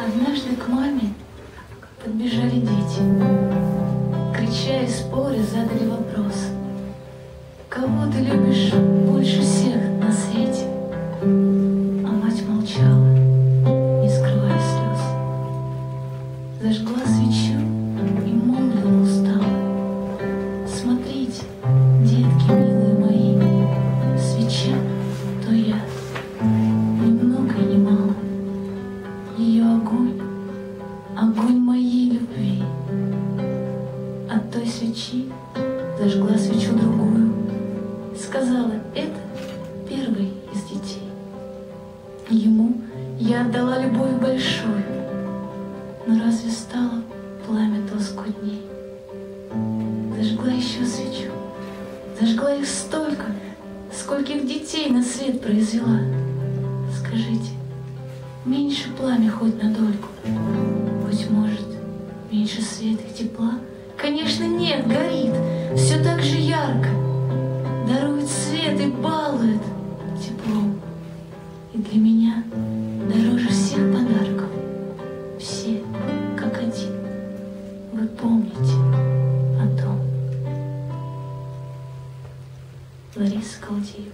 Однажды к маме подбежали дети, крича и споря задали вопрос: кого ты любишь больше всех на свете? А мать молчала, не скрывая слез. Зажгла свечу и молвила устало: смотрите, детки милые мои, свеча то я, ни много и ни мало. Ее огонь, огонь моей любви. От той свечи зажгла свечу другую, сказала: это первый из детей. Ему я отдала любовь большую, но разве стало пламя то скудней? Зажгла еще свечу, зажгла их столько, скольких детей на свет произвела. Скажите, меньше пламя хоть на дольку? Быть может, меньше света и тепла? Конечно, нет, горит все так же ярко, дарует свет и балует теплом. И для меня дороже всех подарков, все как один. Вы помните о том. Лариса Калдиева.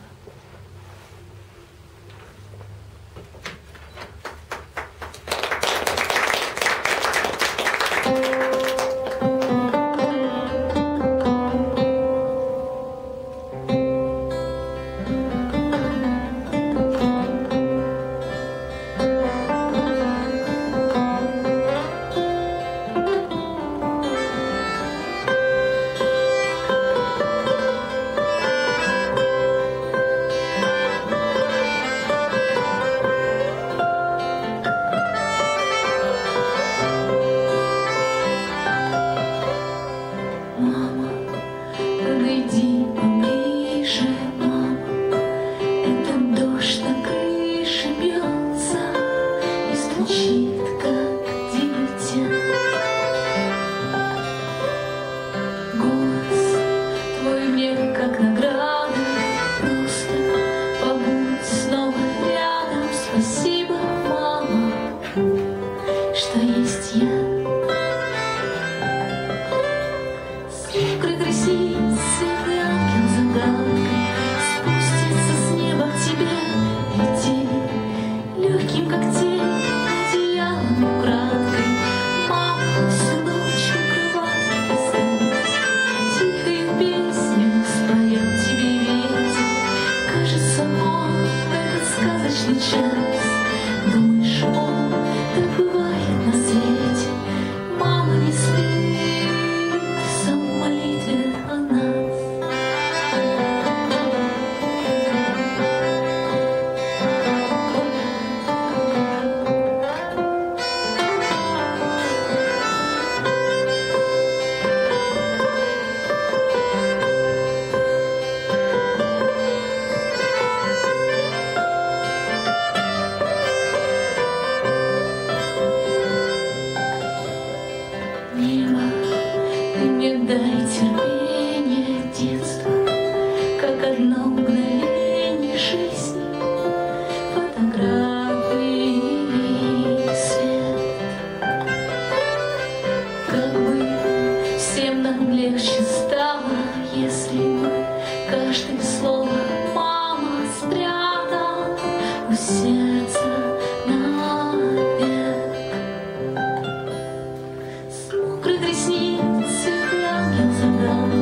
Ресницы, ангел загадка.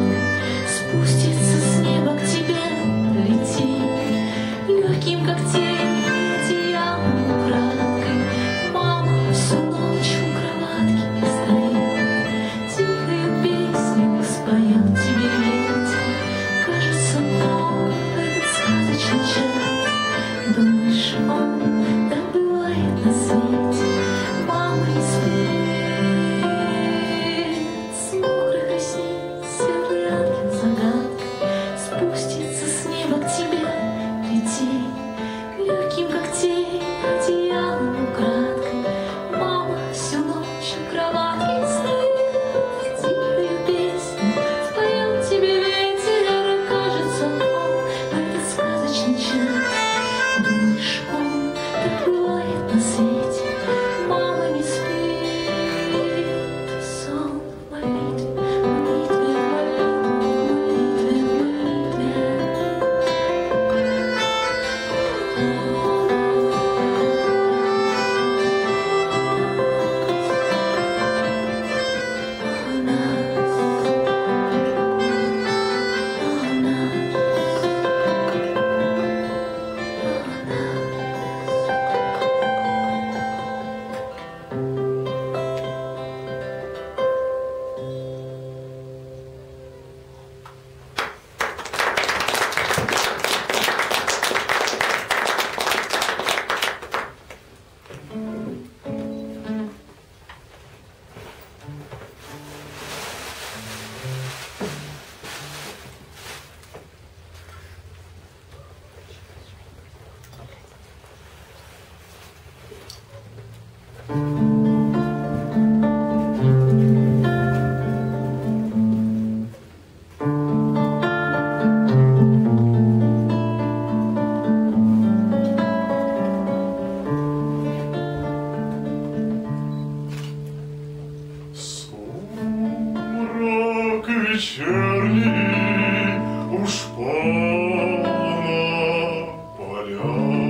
вечерний уж полно поля.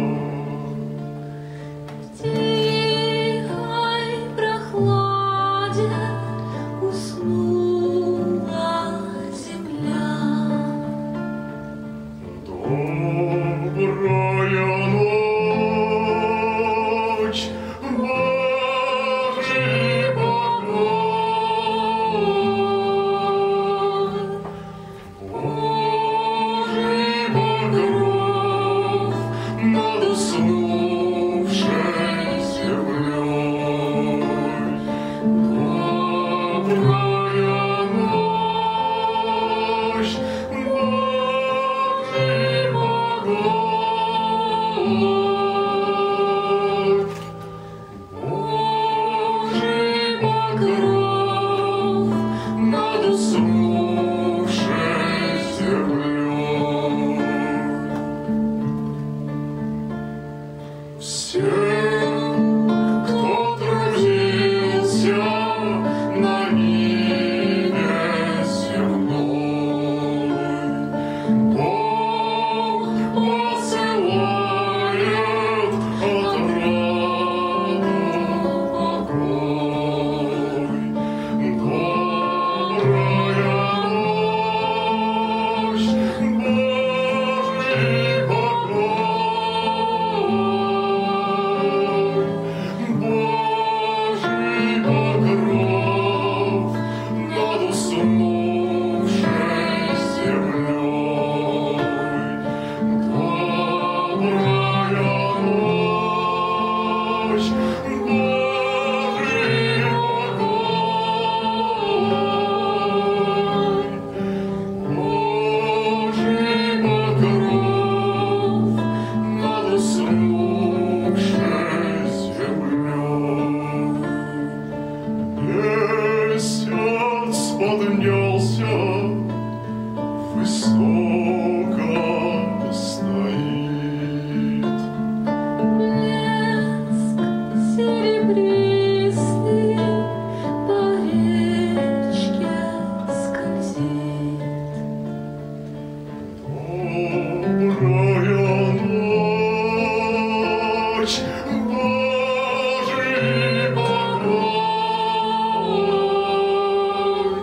В тихой прохладе уснула земля. Добрая ночь, Божий покров, Божий покров над уснувшей землей. Добрая ночь, Божий покров, Божий покров над уснувшей землей. Всем, кто трудился на ниве земной, Бог посылает отраду покой. Добрая ночь, Божий покров, Божий покров над уснувшей землей. Добрая ночь, Божий покров, Божий покров над уснувшей землей. Месяц поднялся, высоко стоит. Блеск серебристый по речке скользит. Добрая ночь, Божий покров,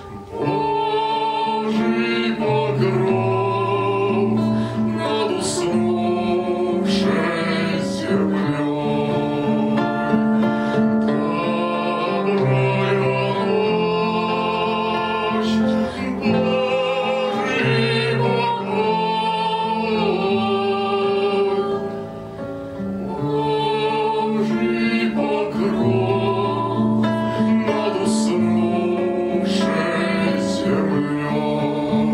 Божий покров над уснувшей землей. Добрая ночь, Божий покров, Божий покров над уснувшей землей.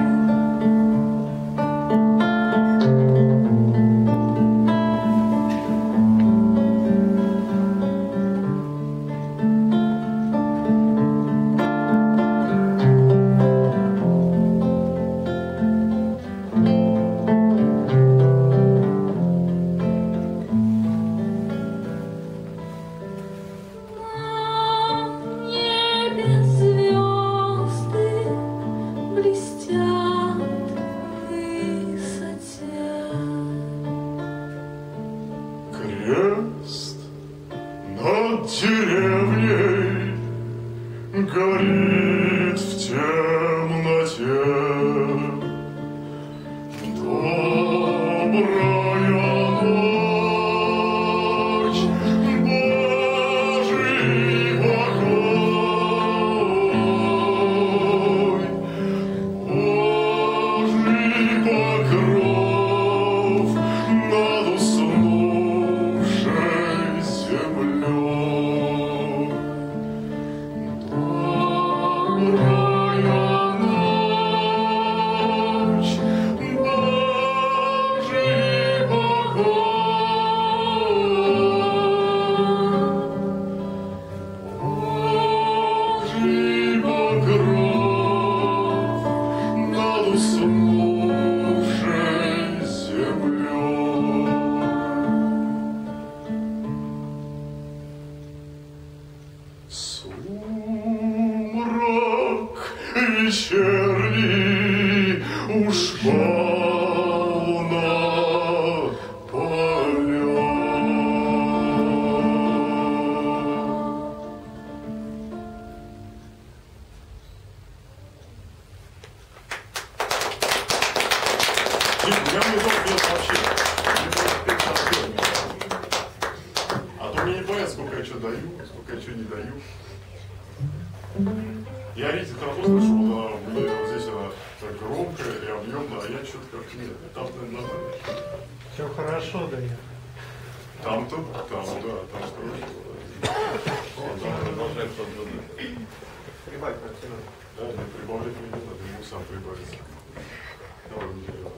На небе звезды блестят в высоте. Крест над деревней горит в темноте. Добрая ночь, Божий покров, Божий покров над уснувшей землей. Добрая ночь, Божий вечерний уж полно полет. Нет, у меня не пел вообще. Мне просто петь совсем не надо. А то мне не понятно, сколько я что даю, сколько я что не даю. Я, видите, хорошо слышу, мне вот здесь она так громко и объемно, а я что-то как нет. Там, наверное, нормально. Все хорошо, да я. Там-то, там, да, там хорошо. Продолжается от воды. Прибавь картину. Да, не прибавлять мне не надо, ему сам прибавится. Давай, не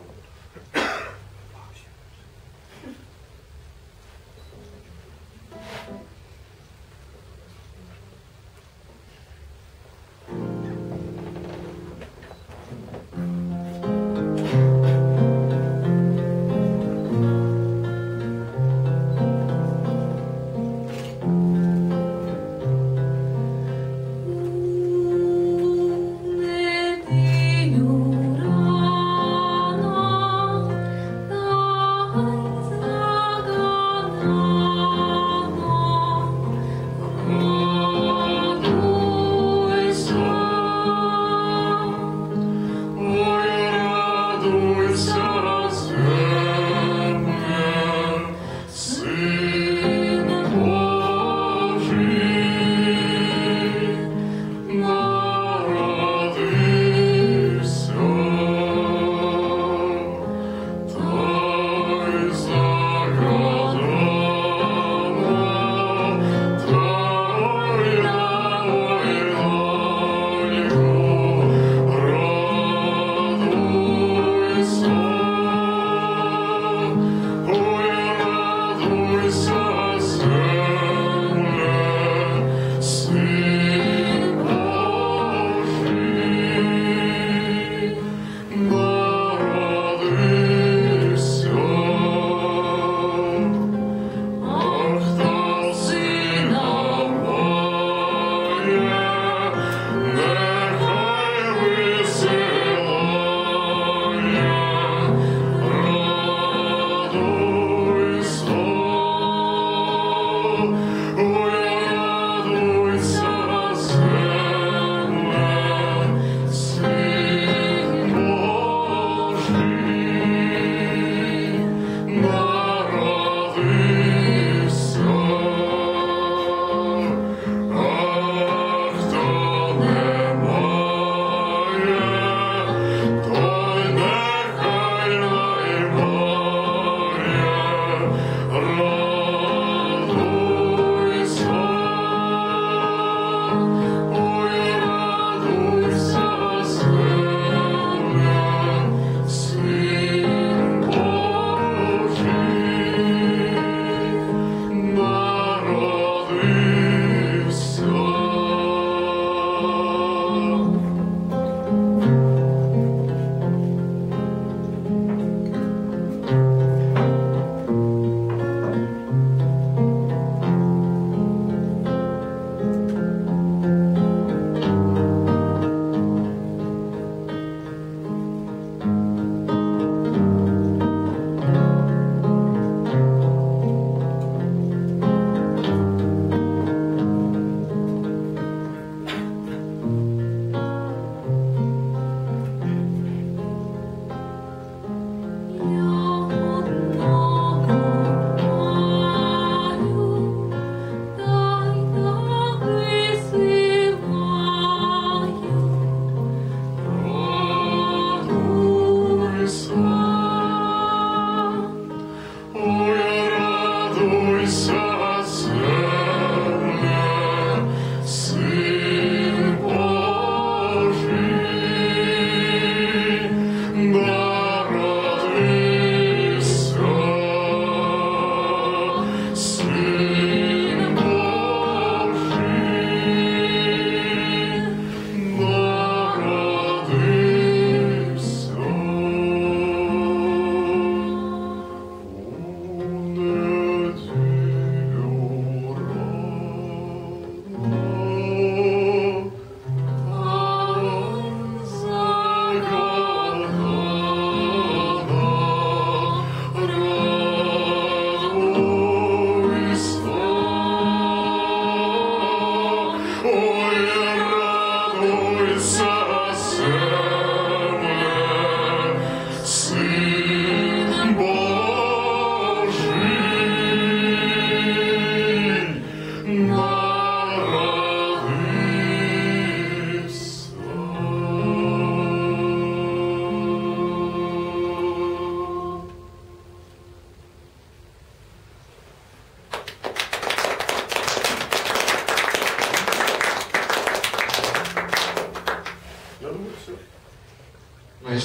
Неділю рано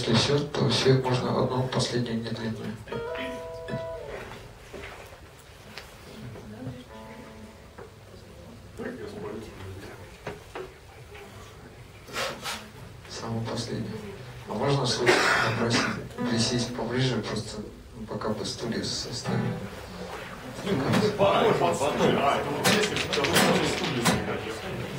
если все, то все можно одну последнюю недлинную. Самую последнюю. А можно слушать, попросить присесть поближе, просто пока бы стулья составили. Под стулья. А, это вот здесь, это вот стулья заиграть.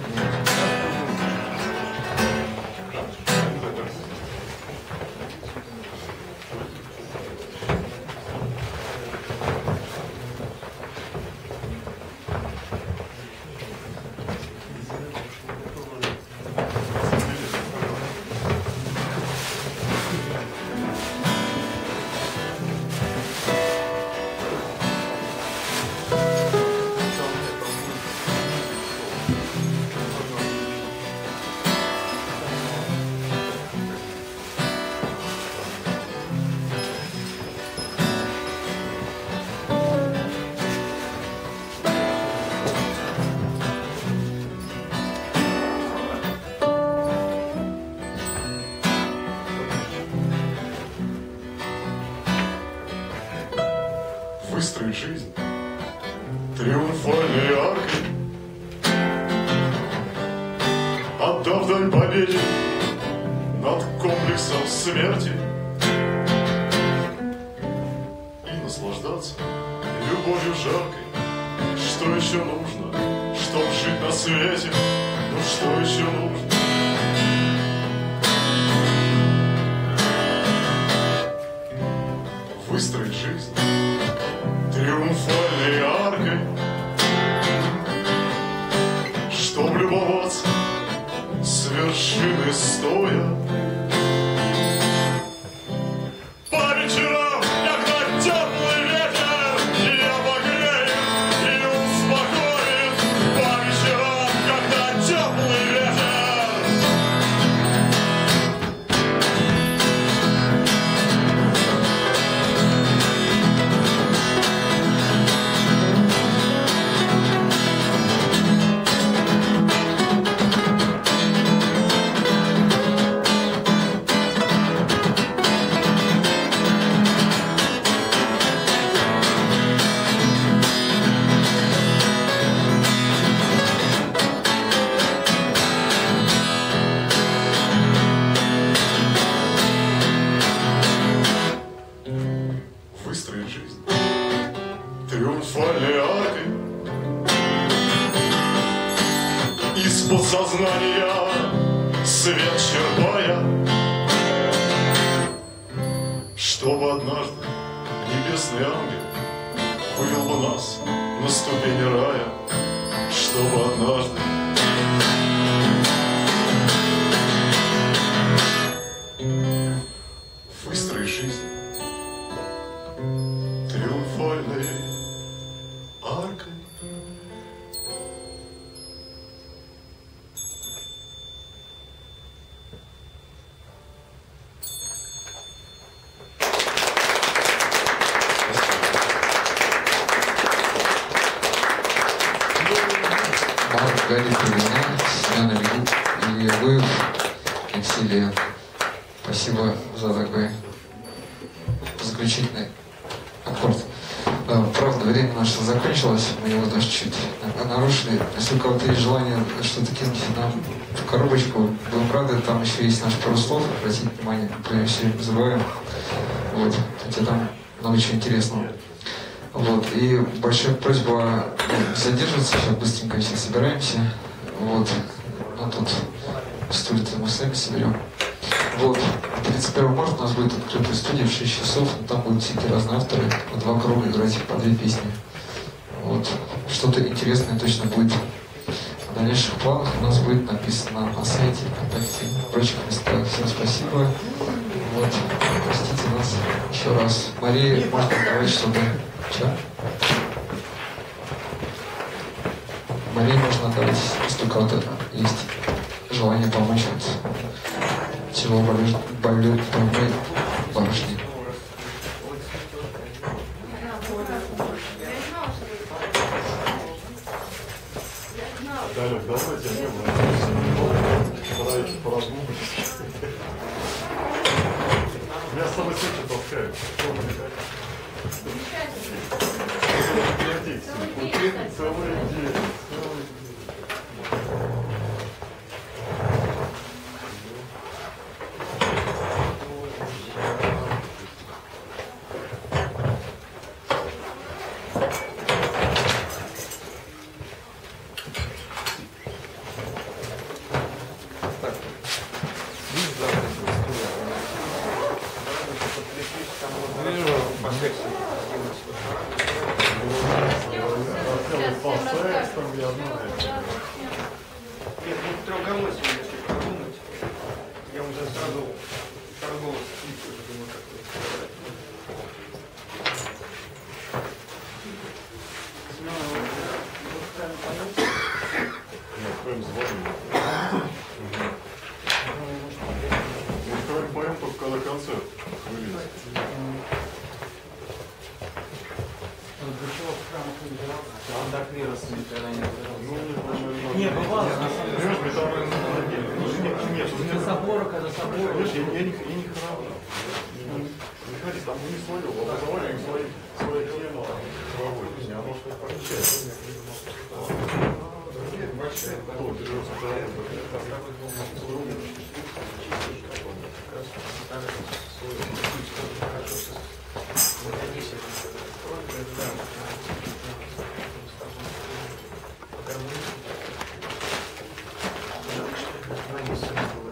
Выстроить жизнь триумфальной аркой, отдав дань победе над комплексом смерти, и наслаждаться любовью жаркой. Что еще нужно, чтоб жить на свете? Ну что еще нужно? Выстроить жизнь триумфальной аркой, чтоб любоваться с вершины стоя. По вечерам, когда теплый ветер ее погреет и успокоит. По вечерам, когда теплый ветер. Выстроить жизнь триумфальной аркой, из подсознания свет черпая, чтобы однажды небесный ангел вывел бы нас на ступени рая, чтобы однажды выстроить жизнь триумфальной аркой. Марк, Гарри, Кривина, Семен Ильюев, Ксилия. Спасибо за такой заключительный аккорд. Правда, время наше закончилось, мы его даже чуть нарушили. Если у кого-то есть желание что-то кинуть нам в коробочку, будем рады. Там еще есть наш пару слов, обратите внимание, мы все время забываем. Вот, хотя там много чего интересного. Вот, и большая просьба задерживаться, сейчас быстренько все собираемся. Вот, ну тут стулья-то мы сами соберем. Вот, 31 марта у нас будет открытая студия в 6 часов, там будут всякие разные авторы, по 2 круга играть по 2 песни. Вот, что-то интересное точно будет. В дальнейших планах у нас будет написано на сайте, ВКонтакте, в прочих местах. Всем спасибо. Вот, простите нас еще раз. Мария, можно давать что-то? Че? Марии можно отдать, если у кого-то есть желание помочь от чего болеет больной барышни. Далее, давайте пора еще поразмыслить. отдыхают. Целый день. По сексам я знаю. Нет, ну трехголосие, если подумать, я уже сразу торговый список, думаю, как Нет, поем звоним. Мы поем только когда концерт вывезем. он так вирус никогда не Не, бывало, на самом деле. Нет, До собора, когда собор. я не храм. Не ходи, там не свое, образование своя тема проводит. Не оно что получается. Кто берется за это?